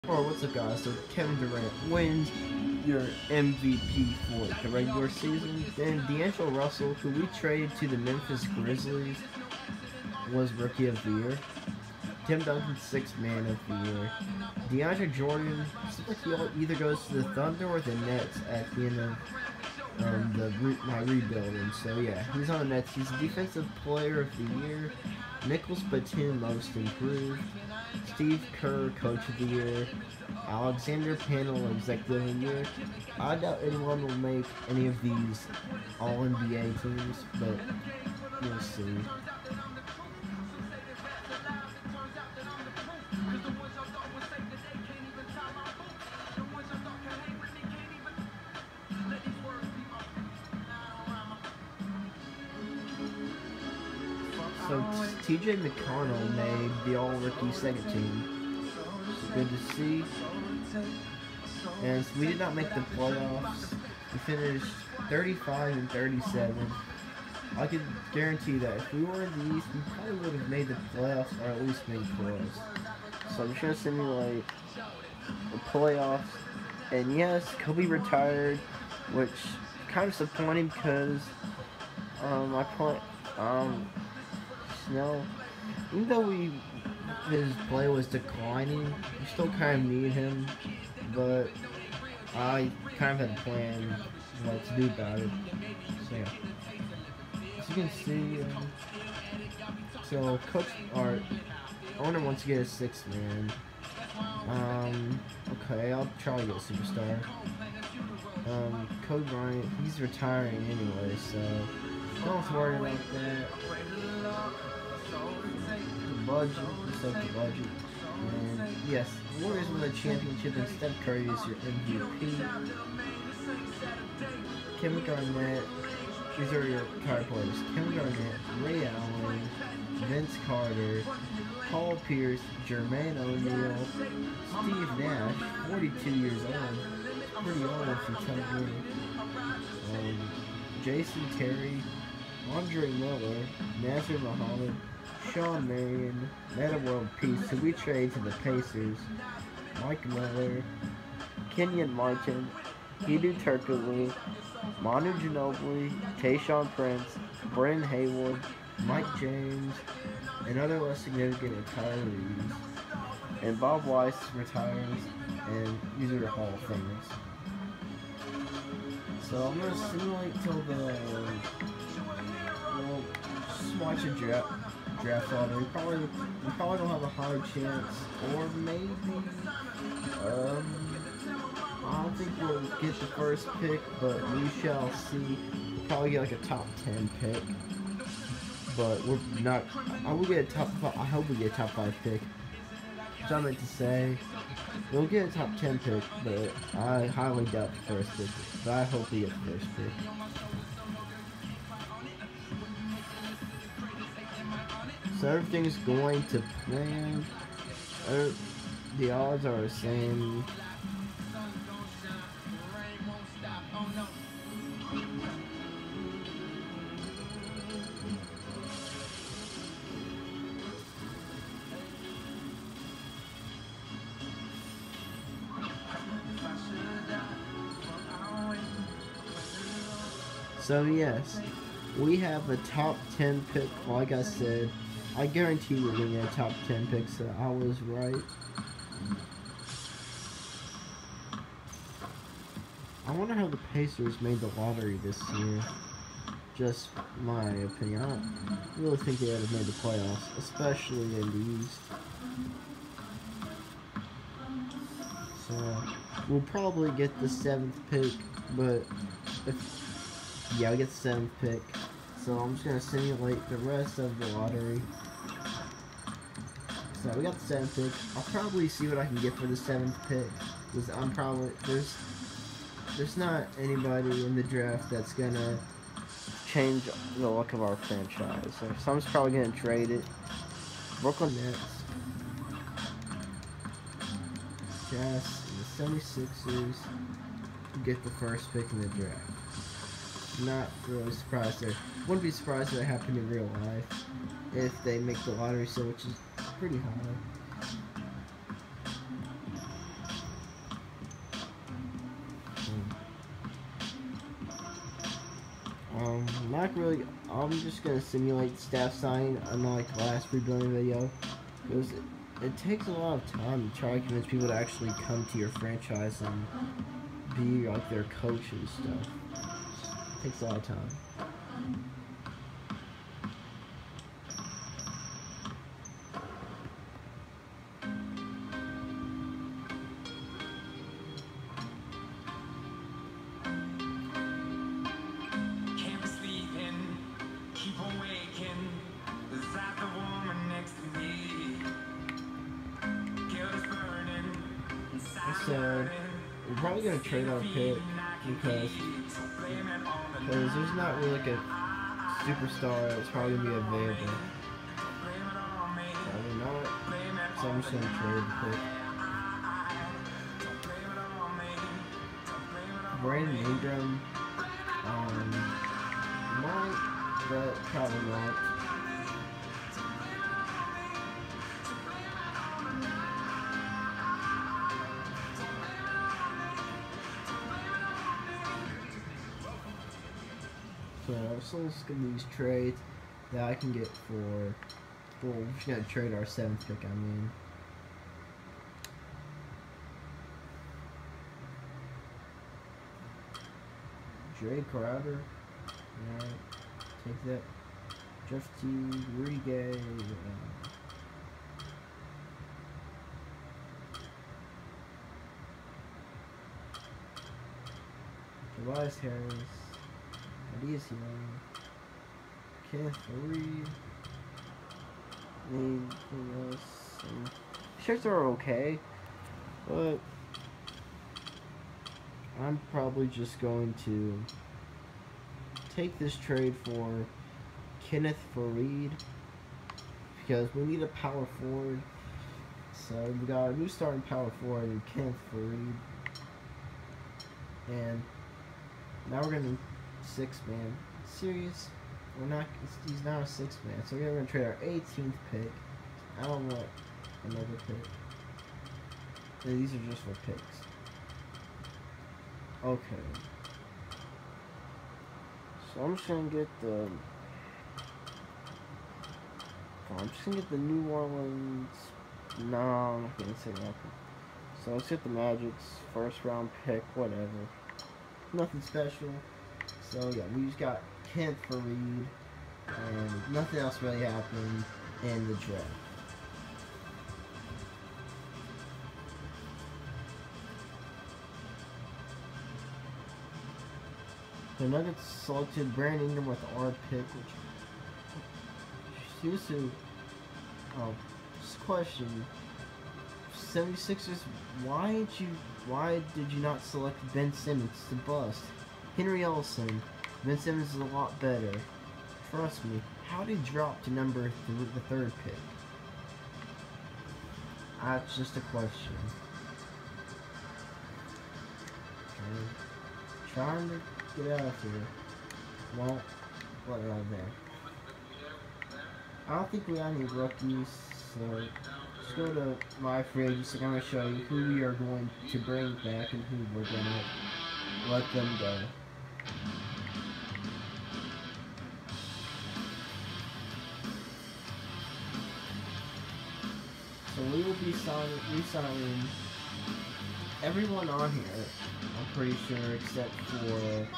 Or what's up, guys? So Kevin Durant wins your MVP for the regular season. Then D'Angelo Russell, who we traded to the Memphis Grizzlies, was Rookie of the Year. Tim Duncan, Sixth Man of the Year. DeAndre Jordan, seems like he either goes to the Thunder or the Nets at the end of my rebuilding. So yeah, he's on the Nets. He's Defensive Player of the Year. Nicholas Batum, Most Improved. Steve Kerr, Coach of the Year. Alexander Panel, Executive of the Year. I doubt anyone will make any of these All-NBA teams, but we'll see. So TJ McConnell made the All-Rookie Second Team. It's good to see. And we did not make the playoffs. We finished 35 and 37. I can guarantee that if we were in the East, we probably would have made the playoffs or at least made close. So I'm just going to simulate the playoffs. And yes, Kobe retired, which kind of disappointing because Snell, even though his play was declining, we still kind of need him, but I kind of had a plan what to do about it. So yeah, as you can see, so our owner wants to get a sixth man. Okay, I'll try to get a superstar. Kobe Bryant, he's retiring anyway, so don't have to worry about that. The budget, set the budget. And yes, Warriors win the championship and Steph Curry is your MVP. Kevin Garnett, these are your card players. Kevin Garnett, Ray Allen, Vince Carter, Paul Pierce, Jermaine O'Neal, Steve Nash, 42 years old. Pretty old if you tell me. Jason Terry, Andre Miller, Nasir Muhammad, Sean Marion, Meta World Peace, who we trade to the Pacers, Mike Miller, Kenyon Martin, Hedo Turkoglu, Manu Ginobili, Tayshaun Prince, Brennan Haywood, Mike James, and other less significant retirees. And Bob Weiss retires, and these are the Hall of Famers. So I'm gonna simulate till we'll just watch a draft lottery. We probably don't have a high chance, or maybe I don't think we'll get the first pick, but we shall see. We'll probably get like a top 10 pick, but we're not. I will get a top 5. I hope we get a top 5 pick. That's what I meant to say. We'll get a top 10 pick, but I highly doubt the first pick. But I hope we get the first pick. So everything's going to plan. The odds are the same. So yes, we have a top 10 pick. Like I said, I guarantee we're going to get a top 10 pick, so I was right. I wonder how the Pacers made the lottery this year. Just my opinion. I don't really think they would have made the playoffs, especially in the East. So we'll probably get the 7th pick, but yeah, we get the 7th pick. So I'm just gonna simulate the rest of the lottery. So we got the 7th pick. I'll probably see what I can get for the 7th pick, because I'm probably there's not anybody in the draft that's gonna change the look of our franchise. So I'm probably gonna trade it. Brooklyn Nets, Jazz, and the 76ers get the first pick in the draft. Not really surprised there. Wouldn't be surprised if that happened in real life if they make the lottery, so which is pretty high. not really. I'm just gonna simulate staff signing unlike the last rebuilding video, because it takes a lot of time to try to convince people to actually come to your franchise and be like their coach and stuff. It takes a lot of time. So we're probably gonna trade our pick because there's not really like a superstar that's probably gonna be available. Probably not. So I'm just gonna trade the pick. Brandon Ingram, might, but probably not. So let's get these trades that I can get for. Well, we're just gonna trade our 7th pick. I mean, Jay Crowder. Alright, take that. Jeff T. Rudy Gay. Tobias Harris. Ideas Young, Kenneth Reed, anything else? Shirts are okay, but I'm probably just going to take this trade for Kenneth Reed because we need a power forward. So we got a new starting power forward in Kenneth Reed, and now we're gonna 6-man. Serious? We're not. He's not a 6-man. So we're gonna trade our 18th pick. I don't want another pick. These are just for picks. Okay. So I'm just gonna get the. I'm just gonna get the New Orleans. No, I'm not gonna say nothing. So let's get the Magic's 1st-round pick. Whatever. Nothing special. So yeah, we just got Kent for Reed, and nothing else really happened in the draft. The Nuggets selected Brandon Ingram with our pick, which used to. Oh, just a question. 76ers, why did you not select Ben Simmons to bust? Henry Ellison, Ben Simmons is a lot better. Trust me. How did he drop to the 3rd pick? That's just a question. Okay. Trying to get out of here. Won't let it out there. I don't think we have any rookies, so just go to my free agency. I'm going to show you who we are going to bring back and who we're going to let them go. So we will be re-signing everyone on here, I'm pretty sure, except for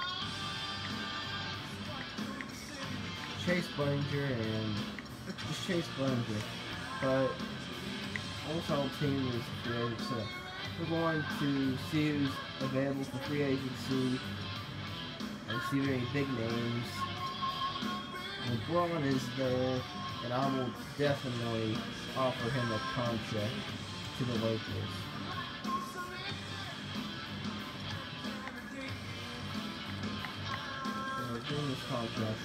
Chase Bellinger and just Chase Bellinger. But almost our team is free agent, so we're going to see who's available for free agency and see very big names. LeBron is there, and I will definitely offer him a contract to the Lakers. So we're doing this contract.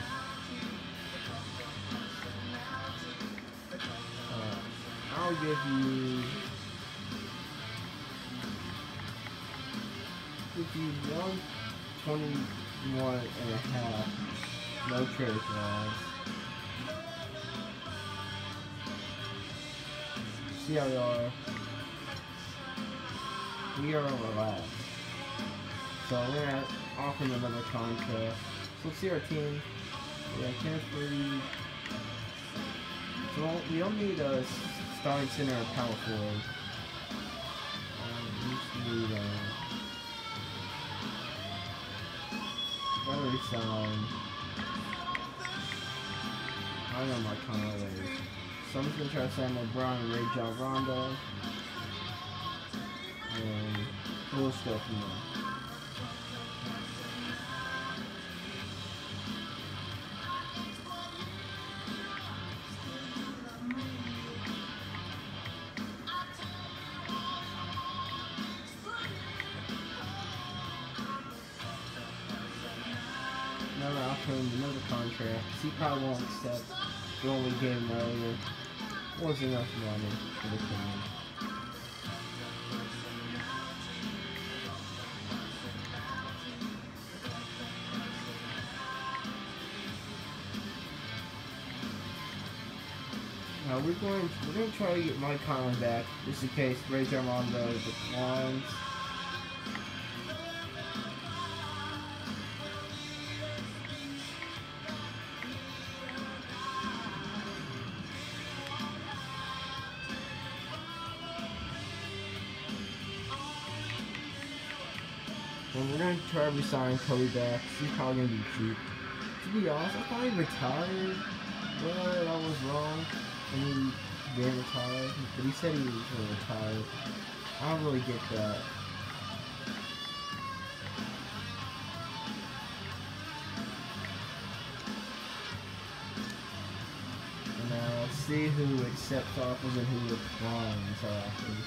I'll give you 121.5. No trade clause. See how we are. We are relaxed. So we're gonna offer him another contract. So let's see our team. Yeah, Kenneth Brady. So we don't need a starting center or power forward. We just need gotta resign. I don't know my Conway. So I'm just gonna try to sign LeBron and Ray John Rondo. And we'll just go from there. Another outcome, another contract. He probably won't accept. The only game earlier wasn't enough money for the team. Now we're going to try to get Mike Conley back, just in case Ray John Rondo declines. And we're going to try to resign Kobe back. He's probably going to be cheap. To be honest, I thought he retired, but I was wrong. And he didn't retire, but he said he was going to retire. I don't really get that. And now let's see who accepts offers and who declines offers.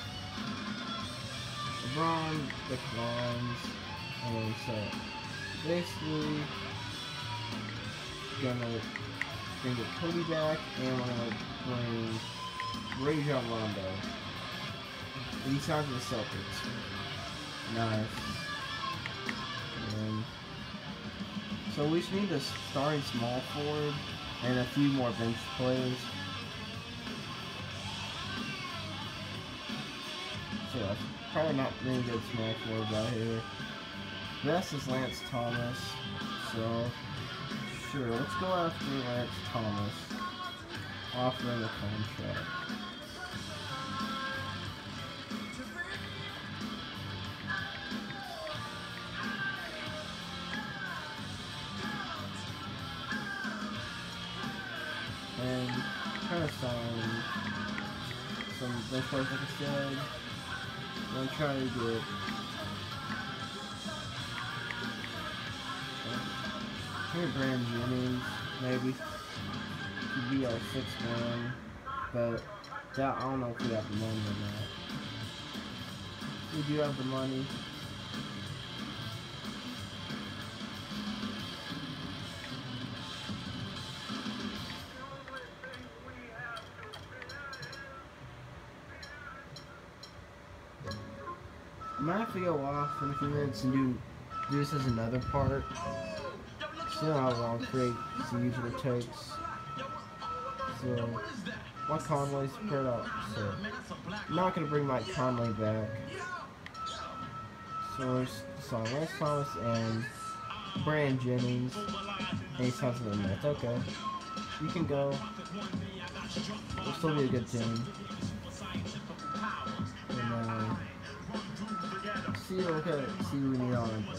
LeBron declines. And so basically gonna bring the Kobe back, and we're gonna bring Ray John Rondo. And he signed to the Celtics. Nice. And so we just need a starting small forward and a few more bench players. So that's probably not many good small forwards out here. Best is Lance Thomas, so sure, let's go after Lance Thomas, offering a contract. And kind of sign some bench players, like I said. I'm trying to get Brand Jennings, maybe. Could be our 6th man, but I don't know if we have the money or not. We do have the money. I might have to go off in a few minutes and do this as another part. You know how long create usually takes. So Mike Conley's spread out. So I'm not gonna bring Mike Conley back. So there's Lance Thomas and Brand Jennings. And he's talking to the Nets. Okay. You can go. It'll still be a good team. And see what we need on it.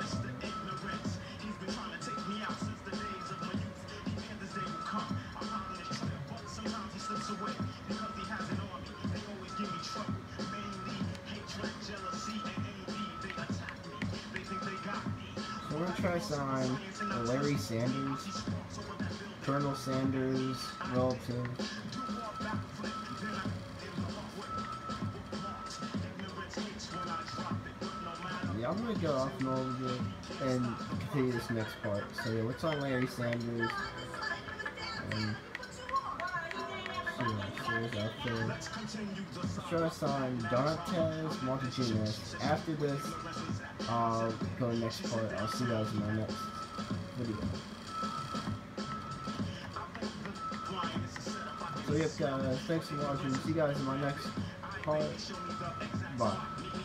So we're gonna try to sign Larry Sanders, Colonel Sanders, relative. Yeah, I'm gonna go off in a little bit and continue this next part. So yeah, let's sign Larry Sanders. Let's try to sign Donatas Montejunas. After this, I'll go next part. I'll see you guys in my next video. So yep guys, thanks for watching. See you guys in my next part. Bye.